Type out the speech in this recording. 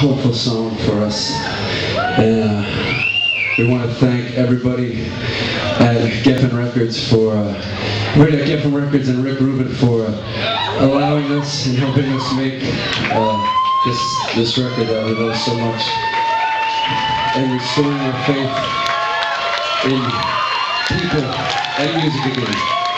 hopeful song for us. And we want to thank everybody at Geffen Records Geffen Records and Rick Rubin for allowing us and helping us make this record that we love so much, and restoring our faith in people and music again.